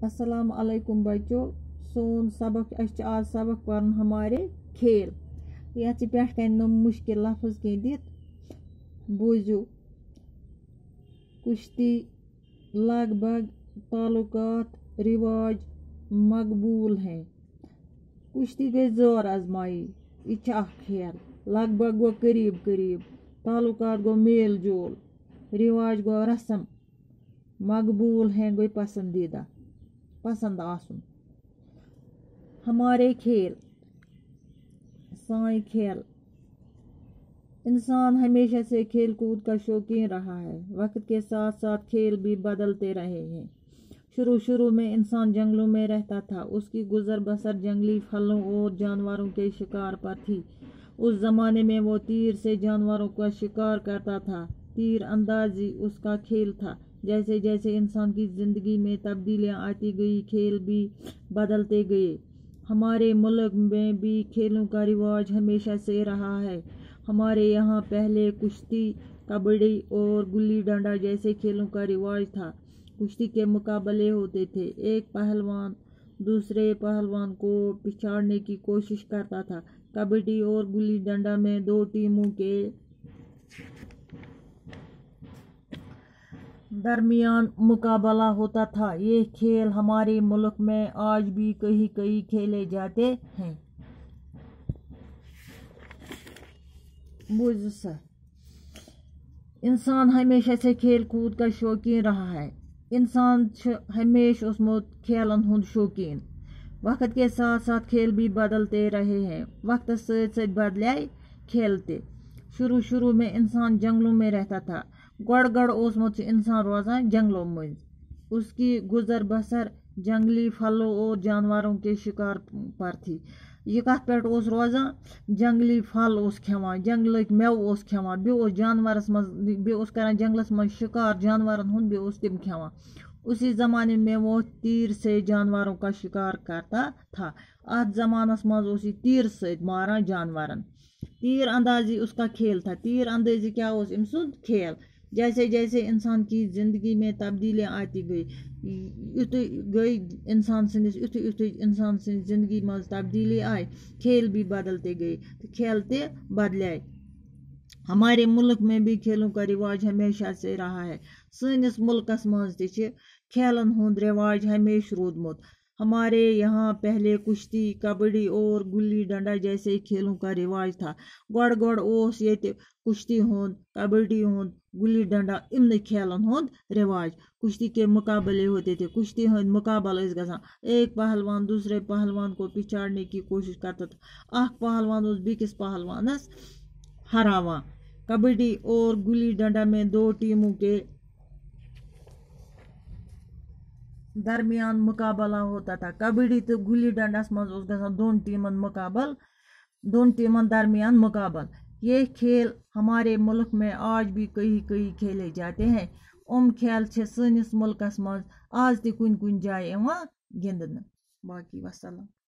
अस्सलाम अलैकुम बच्चों। सोन सबक आज सबक पढ़न हमारे खेल ये पे मुश्किल लफ्ज कह दित बूझो। कुश्ती लगभग ताल्लुकात रिवाज मकबूल हैं। कुश्ती गई जोर आजमाई यह खेल लगभग गो करीब करीब ताल्लुकात गो मेल जोल रिवाज गो रस्म मकबूल हैं गई पसंदीदा पसंद आसुन। हमारे खेल साई खेल इंसान हमेशा से खेल कूद का शौकीन रहा है। वक्त के साथ साथ खेल भी बदलते रहे हैं। शुरू में इंसान जंगलों में रहता था। उसकी गुजर बसर जंगली फलों और जानवरों के शिकार पर थी। उस जमाने में वो तीर से जानवरों का शिकार करता था। तीर अंदाजी उसका खेल था। जैसे जैसे इंसान की जिंदगी में तब्दीलियां आती गई खेल भी बदलते गए। हमारे मुल्क में भी खेलों का रिवाज हमेशा से रहा है। हमारे यहाँ पहले कुश्ती कबड्डी और गुल्ली डंडा जैसे खेलों का रिवाज था। कुश्ती के मुकाबले होते थे। एक पहलवान दूसरे पहलवान को पिछाड़ने की कोशिश करता था। कबड्डी और गुल्ली डंडा में दो टीमों के दरमियान मुकाबला होता था। ये खेल हमारे मुल्क में आज भी कहीं खेले जाते हैं। इंसान हमेशा से खेल कूद का शौकीन रहा है। इंसान हमेशा उसमुत खेलन हुंद शौकीन। वक्त के साथ साथ खेल भी बदलते रहे हैं। वक्त से बदले खेल ते। शुरू में इंसान जंगलों में रहता था। गड़ ओसमुत इंसान रोजान जंगलों में। उसकी गुजर बसर जंगली फलों और जानवरों के शिकार पर थी। यह कत पे रोजान जंगली फल खेवान जंगल मेव खेवान बे जानवरस मज करान जंगलस मज शिकार जानवरन हुंद बे तिम खेवान। उसी जमाने में वो तीर से जानवरों का शिकार करता था। आज जमानस मज तीर से मारा जानवरन। तीर अंदाजी उसका खेल था। तीर अंदाजी क्या सुंद खेल। जैसे जैसे इंसान की जिंदगी में तब्दीलियां आती गई इंसान इंसान जिंदगी में तब्दीली आई खेल भी बदलते गए खेल ते बदले। हमारे मुल्क में भी खेलों का रिवाज हमेशा से रहा है। सनिस मुल्कस मज खेलन हुंद रिवाज हमेशा रोदमुत। हमारे यहाँ पहले कुश्ती कबड्डी और गुल्ली डंडा जैसे खेलों का रिवाज था। गड़ ओस ये कुश्ती हुंद कबड्डी हुंद गुल्ली डंडा इन खेलन हुंद रिवाज। कुश्ती के मुकाबले होते थे। कुश्ती हुंद मुकाबले गसान। एक पहलवान दूसरे पहलवान को पिछाड़ने की कोशिश करता था। पहलवान उस बिकिस पहलवानस हरावा। कबड्डी और गुल्ली डंडा में दो टीमों के दरमियान मुकाबला होता था। कबड्डी तो गुल्ली डंडस मज दोन टीमन दरमियान मुकाबल। ये खेल हमारे मुल्क में आज भी कहीं खेले जाते हैं। खेल सनिस मुल्कस मज आज ते कुन जाए गिंदन। बाकी वसलम।